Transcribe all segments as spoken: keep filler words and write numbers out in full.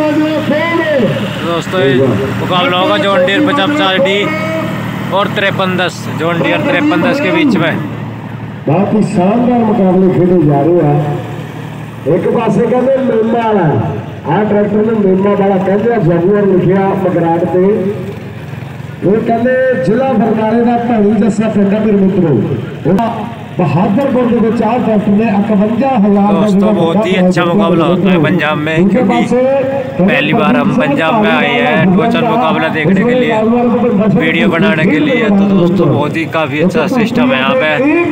दोस्तों मुकाबला होगा जॉन डियर पचास चार डी और तिरपन दस जॉन डियर तिरपन दस के बीच में। बहुत ही शानदार मुकाबले खेले जा रहे हैं। एक पासे कहते मेमा वाला आ ट्रैक्टर में मेमा वाला कहते जगूर लिखिया मगराट से वो कहते जिला बरनाले का भैनी जस्सा पिंड है मेरे मित्रों बहादुरपुर के चार ट्रैक्टर ने इकवंजा हजार। दोस्तों बहुत ही अच्छा मुकाबला होता है पंजाब में, क्योंकि पहली बार हम पंजाब में आए हैं टोचन मुकाबला देखने के लिए, वीडियो बनाने के लिए। तो दोस्तों बहुत ही काफी अच्छा सिस्टम है यहाँ पे,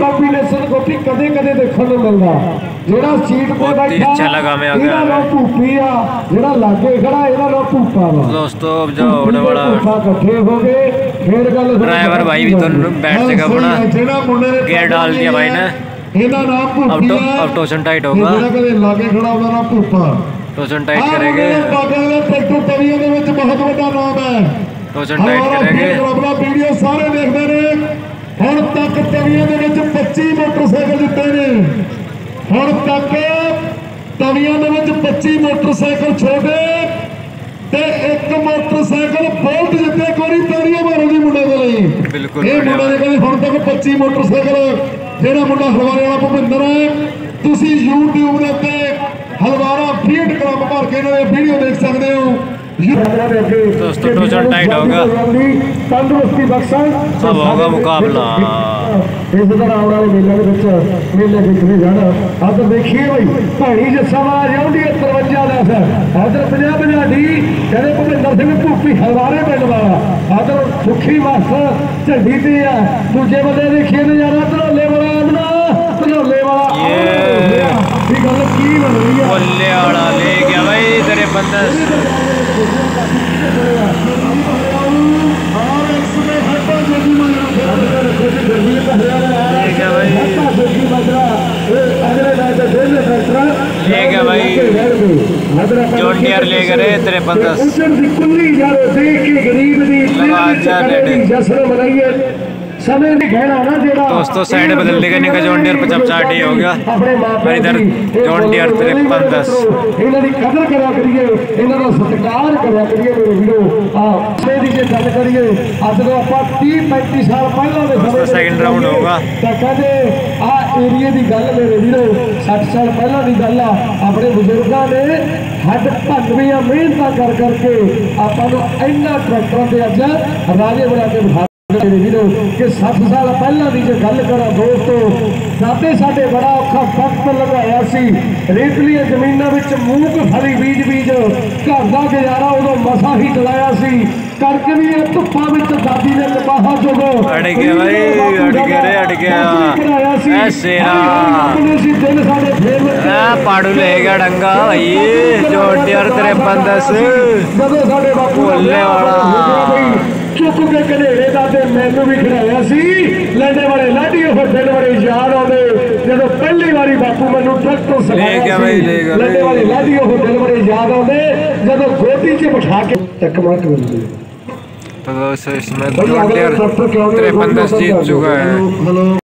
बहुत ही अच्छा लगा हमें आगे। दोस्तों अब जो होने वाला ड्राइवर भाई भी तो बैठ जगह अपना गेयर डाल दिया भाई ने। अब तो अब टोचन टाइट होगा, टोचन टाइट करेंगे, टोचन टाइट करेंगे। वीडियो सारे देखते रहे हुण तक तवियां दे विच पच्चीस मोटरसाइकिल जिते ने, हुण तक तवियां दे विच पच्चीस मोटरसाइकिल छोटे ते एक मोटरसाइकिल बोल्ट जिते कोई तारियां मारो जी मुंडे दे लई। बिल्कुल ये मुंडे दे कहंदे हुण तक पच्चीस मोटरसाइकिल जेड़ा मुंडा हलवारे वाला भुपिंदर है, तुसी यूट्यूब दे उत्ते हलवारा फीड क्लब भर के इन्हां दी वीडियो देख सकदे हो। दोस्तों टोचन टाइट होगा, तंदुरुस्ती बख्शण अब होगा मुकाबला। इस तरह आने वाले मेले के मेले देखने जाना। अब देखिए भाई भैनी जस्सा वाला जाऊँगी तिरवंजा दस अदर पंजा पंजा डी कहते भुपिंदर सिंह भूपी हलवारे पिंड वाला अदर सुखी मास्टर झंडी ते है। दूजे बंदे देखिए नजारा धनौले वाला अपना धनौले वाला गल की बन रही है। बोले वाला ले गया भाई तिरपन दस। ले गया भाई जॉन डियर ले गए तिरपन दस। दोस्तों साइड बदल देगा नहीं का जॉन डियर पचास चार डी हो गया और इधर जॉन डियर तिरपन दस। इन्हां दी कदर करा करिए, इन्हां दा सत्कार करा करिए मेरे वीरो। आ से दी जे गल करिए अज तो ਆਪਾਂ तीस पैंतीस साल पहला दे समय सेकंड राउंड होगा ਤਾਂ ਕਹਿੰਦੇ ਆ ਏਰੀਏ ਦੀ ਗੱਲ ਮੇਰੇ ਵੀਰੋ साठ साल ਪਹਿਲਾਂ ਦੀ ਗੱਲ ਆ। ਆਪਣੇ ਬਜ਼ੁਰਗਾਂ ਨੇ ਹੱਡ ਭੰਨਵੀਆਂ ਮਿਹਨਤਾਂ ਕਰ ਕਰਕੇ ਆਪਾਂ ਨੂੰ ਇੰਨਾ ਟਰੈਕਟਰਾਂ ਤੇ ਅੱਜ ਰਾਜੇ ਬਣਾ ਕੇ ਬਿਠਾ मेरे वीरों कि साठ साल पहला की जो गल करा दोस्तों दादे साडे बड़ा औखा वक्त लगाया सी रेतलियां जमीनों में मूंगफली बीज बीज घर का गुजारा उदों मसा ही चलाया सी करके भी धुप्पा में दादी ने कपाहा चोगो अड़ गया भाई अड़ गया रे अड़ गया ऐसे पाड़ू ले गया डंगा भाई जॉन डियर तिरपन दस बोलने वाला चुक के कनेरे का मैनू भी खिलाया सी। लैंडे वाले लाडी वो दिन बड़े याद आते जो पहली बारी बापू मैनू ट्रैक्टर सिखाया लैंडे वाले लाडी वो दिन बड़े याद आते जो गोदी च बिठा के एक मिनट मिलती। तो इसमें जॉन डियर तिरपन दस जीत चुका है।